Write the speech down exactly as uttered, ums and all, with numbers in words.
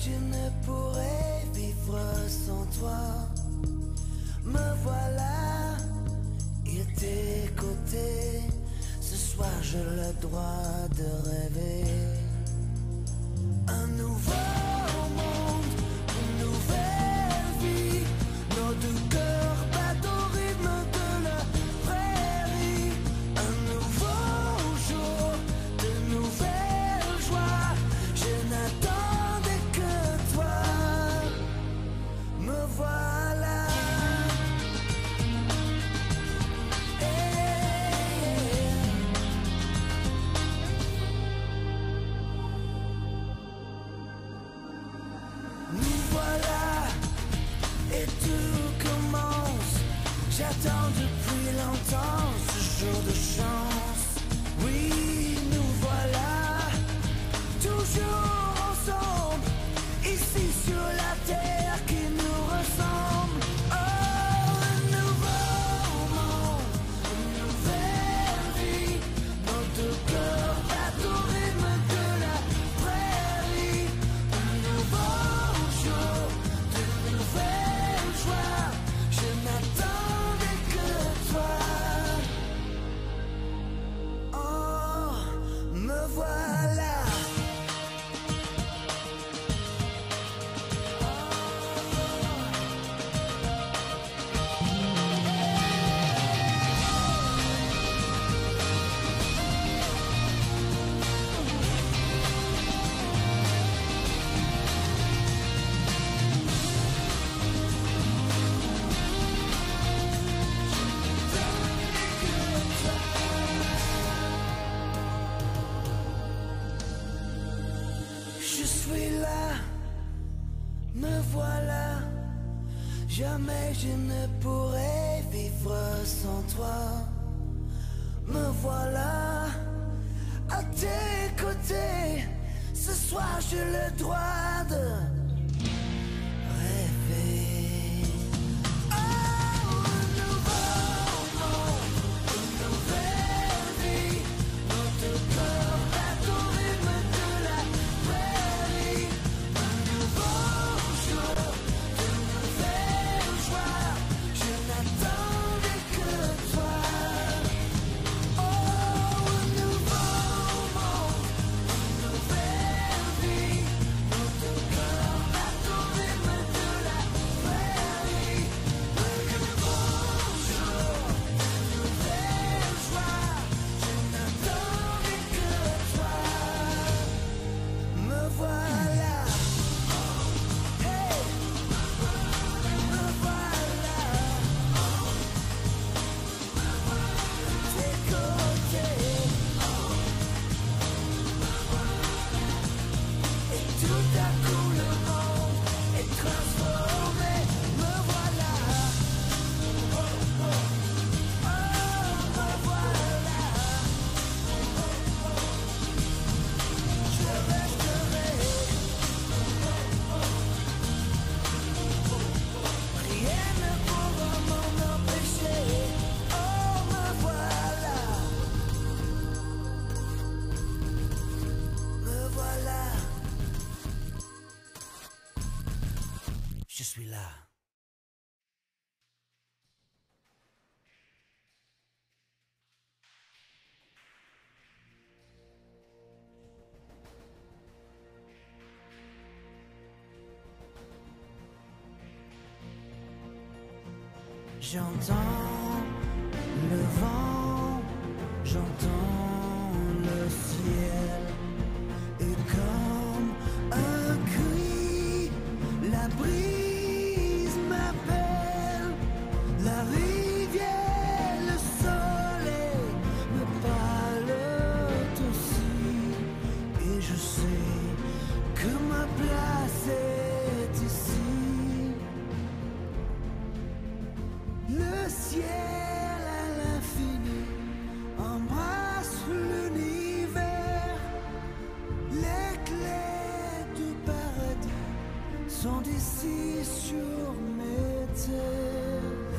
je ne pourrais vivre sans toi. Me voilà, et tes côtés. Ce soir j'ai le droit de rêver. Un nouveau monde, une nouvelle vie. Nos deux cœurs battent au rythme de la prairie. Un nouveau jour, de nouvelles joies. Je n'attendais que toi. Me voilà. Et tout commence. J'attends depuis longtemps ce jour de chance. Oui, nous voilà, toujours ensemble, ici sur la terre qui nous ressemble. Oh, un nouveau monde, une nouvelle vie. Nos deux cœurs battent au rythme de la prairie. Un nouveau jour, de nouvelles joie, je n'attendais que toi. Oh, me voilà. Je suis là, me voilà. Jamais je ne pourrais vivre sans toi. Me voilà, à tes côtés. Ce soir j'ai le droit de rêver. Oh, un nouveau monde, une nouvelle vie. Nos deux cœurs battent au rythme de la prairie. Un nouveau jour, de nouvelles joies. Je n'attendais que toi. Oh, un nouveau monde, une nouvelle vie. Nos deux cœurs battent au rythme de la prairie. Un nouveau jour, de nouvelles joies. Je n'attendais que toi. Me voilà. Hey, me voilà. Tes côtés. Et tout à coup le monde est transformé. Me voilà. Oh, oh, oh, me voilà. Je resterai. Rien ne pourra m'en empêcher. Oh, me voilà. Me voilà. Je suis là. J'entends le vent, j'entends le ciel, et comme un cri, la brise m'appelle, la rivière, le soleil me parlent aussi, et je sais que ma place est ici. Le ciel à l'infini embrasse l'univers. Les clés du paradis sont ici sur mes terres.